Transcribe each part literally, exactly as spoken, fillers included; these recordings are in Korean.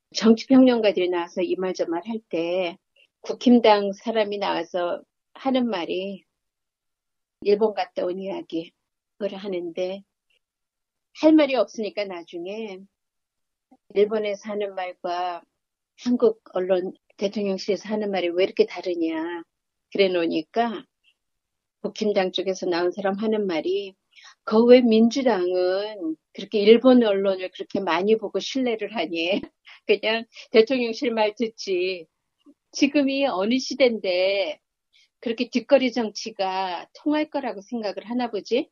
정치평론가들이 나와서 이 말 저 말 할 때 국힘당 사람이 나와서 하는 말이 일본 갔다 온 이야기 그걸 하는데 할 말이 없으니까 나중에 일본에서 하는 말과 한국 언론 대통령실에서 하는 말이 왜 이렇게 다르냐 그래 놓으니까 국힘당 쪽에서 나온 사람 하는 말이 그 왜 민주당은 그렇게 일본 언론을 그렇게 많이 보고 신뢰를 하니 그냥 대통령실 말 듣지 지금이 어느 시대인데 그렇게 뒷거리 정치가 통할 거라고 생각을 하나 보지?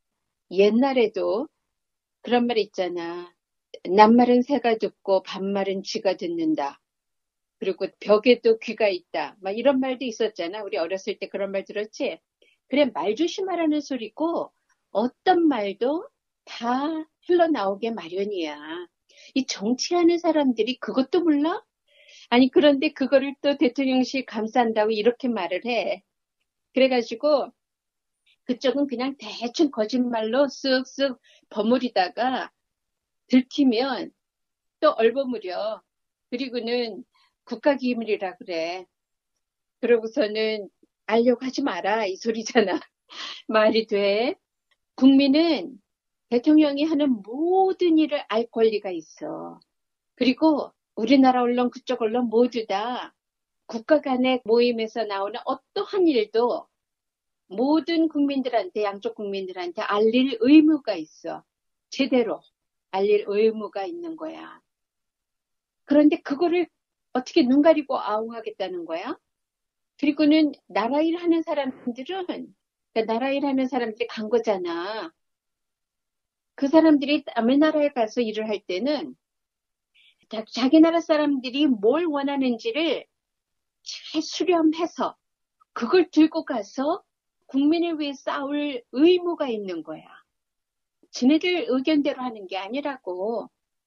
옛날에도 그런 말 있잖아. 낱말은 새가 듣고 반말은 쥐가 듣는다. 그리고 벽에도 귀가 있다. 막 이런 말도 있었잖아. 우리 어렸을 때 그런 말 들었지? 그래, 말 조심하라는 소리고 어떤 말도 다 흘러나오게 마련이야. 이 정치하는 사람들이 그것도 몰라? 아니, 그런데 그거를 또 대통령실 감싼다고 이렇게 말을 해. 그래가지고 그쪽은 그냥 대충 거짓말로 쓱쓱 버무리다가 들키면 또 얼버무려. 그리고는 국가기밀이라 그래. 그러고서는 알려고 하지 마라 이 소리잖아. 말이 돼. 국민은 대통령이 하는 모든 일을 알 권리가 있어. 그리고 우리나라 언론, 그쪽 언론 모두 다 국가 간의 모임에서 나오는 어떠한 일도 모든 국민들한테, 양쪽 국민들한테 알릴 의무가 있어. 제대로 알릴 의무가 있는 거야. 그런데 그거를 어떻게 눈 가리고 아웅하겠다는 거야? 그리고는 나라 일 하는 사람들은, 그러니까 나라 일 하는 사람들이 간 거잖아. 그 사람들이 남의 나라에 가서 일을 할 때는 자, 자기 나라 사람들이 뭘 원하는지를 잘 수렴해서 그걸 들고 가서 국민을 위해 싸울 의무가 있는 거야. 지네들 의견대로 하는 게 아니라고.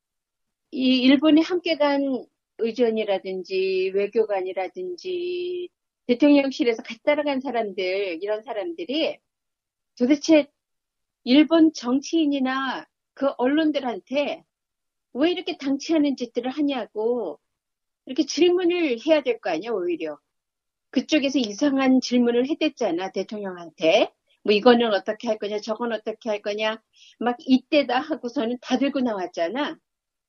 이 일본에 함께 간 의전이라든지 외교관이라든지 대통령실에서 같이 따라간 사람들, 이런 사람들이 도대체 일본 정치인이나 그 언론들한테 왜 이렇게 당치하는 짓들을 하냐고 이렇게 질문을 해야 될 거 아니야, 오히려. 그쪽에서 이상한 질문을 해댔잖아, 대통령한테. 뭐 이거는 어떻게 할 거냐, 저건 어떻게 할 거냐, 막 이때다 하고서는 다 들고 나왔잖아.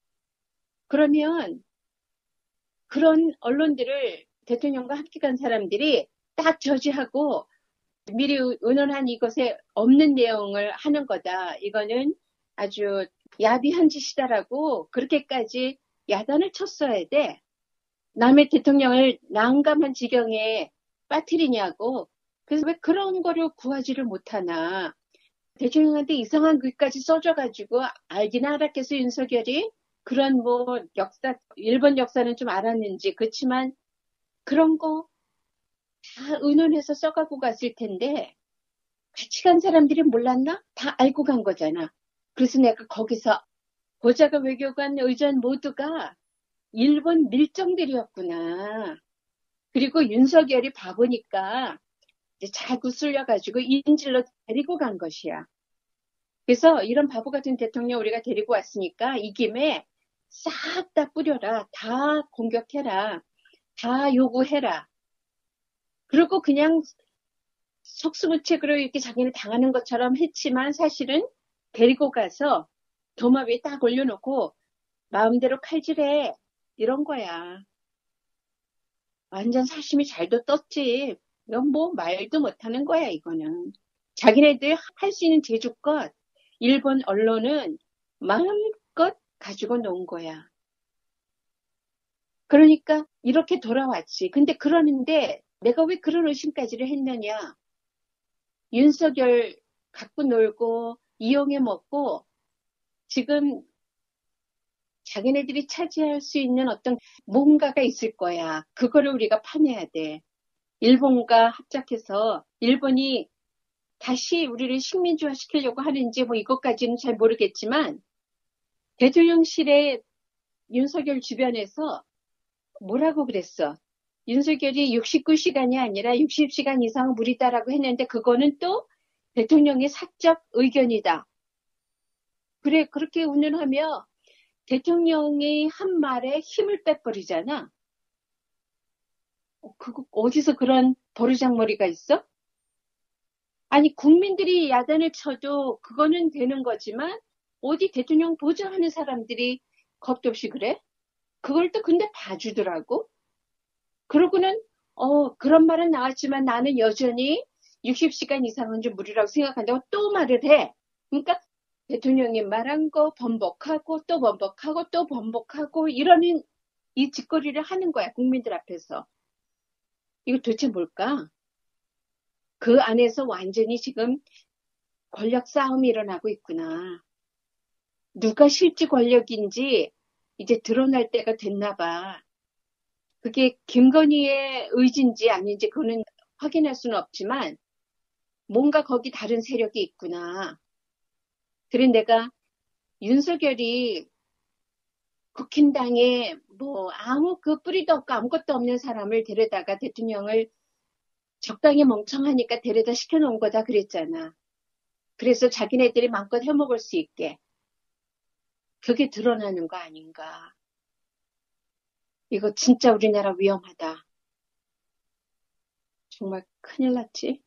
그러면 그런 언론들을 대통령과 함께 간 사람들이 딱 저지하고 미리 의논한 이것에 없는 내용을 하는 거다. 이거는 아주 야비한 짓이다라고 그렇게까지 야단을 쳤어야 돼. 남의 대통령을 난감한 지경에 빠뜨리냐고. 그래서 왜 그런 거를 구하지를 못하나. 대통령한테 이상한 글까지 써줘가지고 알기나 알았겠어, 윤석열이. 그런 뭐 역사, 일본 역사는 좀 알았는지. 그렇지만 그런 거 다 의논해서 써가고 갔을 텐데 같이 간 사람들이 몰랐나? 다 알고 간 거잖아. 그래서 내가 거기서 보좌관 외교관 의전 모두가 일본 밀정들이었구나. 그리고 윤석열이 바보니까 이제 잘 구슬려가지고 인질로 데리고 간 것이야. 그래서 이런 바보 같은 대통령 우리가 데리고 왔으니까 이 김에 싹 다 뿌려라. 다 공격해라. 다 요구해라. 그리고 그냥 속수무책으로 이렇게 자기는 당하는 것처럼 했지만 사실은 데리고 가서 도마 위에 딱 올려놓고 마음대로 칼질해. 이런 거야. 완전 사심이 잘도 떴지. 이건 뭐 말도 못하는 거야, 이거는. 자기네들 할 수 있는 제주껏 일본 언론은 마음껏 가지고 놓은 거야. 그러니까 이렇게 돌아왔지. 근데 그러는데 내가 왜 그런 의심까지를 했느냐. 윤석열 갖고 놀고 이용해 먹고 지금 자기네들이 차지할 수 있는 어떤 뭔가가 있을 거야. 그거를 우리가 파내야 돼. 일본과 합작해서 일본이 다시 우리를 식민지화 시키려고 하는지 뭐 이것까지는 잘 모르겠지만 대통령실의 윤석열 주변에서 뭐라고 그랬어? 윤석열이 육십구 시간이 아니라 육십 시간 이상 무리다라고 했는데 그거는 또 대통령의 사적 의견이다. 그래, 그렇게 운운하며 대통령이 한 말에 힘을 빼버리잖아. 어, 그거 어디서 그런 버르장머리가 있어? 아니, 국민들이 야단을 쳐도 그거는 되는 거지만 어디 대통령 보좌하는 사람들이 겁도 없이 그래? 그걸 또 근데 봐주더라고. 그러고는 어 그런 말은 나왔지만 나는 여전히 육십 시간 이상은 좀 무리라고 생각한다고 또 말을 해. 그러니까 대통령이 말한 거 번복하고 또 번복하고 또 번복하고 이러는 이 짓거리를 하는 거야, 국민들 앞에서. 이거 도대체 뭘까? 그 안에서 완전히 지금 권력 싸움이 일어나고 있구나. 누가 실제 권력인지 이제 드러날 때가 됐나 봐. 그게 김건희의 의지인지 아닌지 그거는 확인할 수는 없지만 뭔가 거기 다른 세력이 있구나. 그래 내가 윤석열이 국힘당에 뭐 아무 그 뿌리도 없고 아무것도 없는 사람을 데려다가 대통령을 적당히 멍청하니까 데려다 시켜놓은 거다 그랬잖아. 그래서 자기네들이 마음껏 해먹을 수 있게. 그게 드러나는 거 아닌가. 이거 진짜 우리나라 위험하다. 정말 큰일 났지.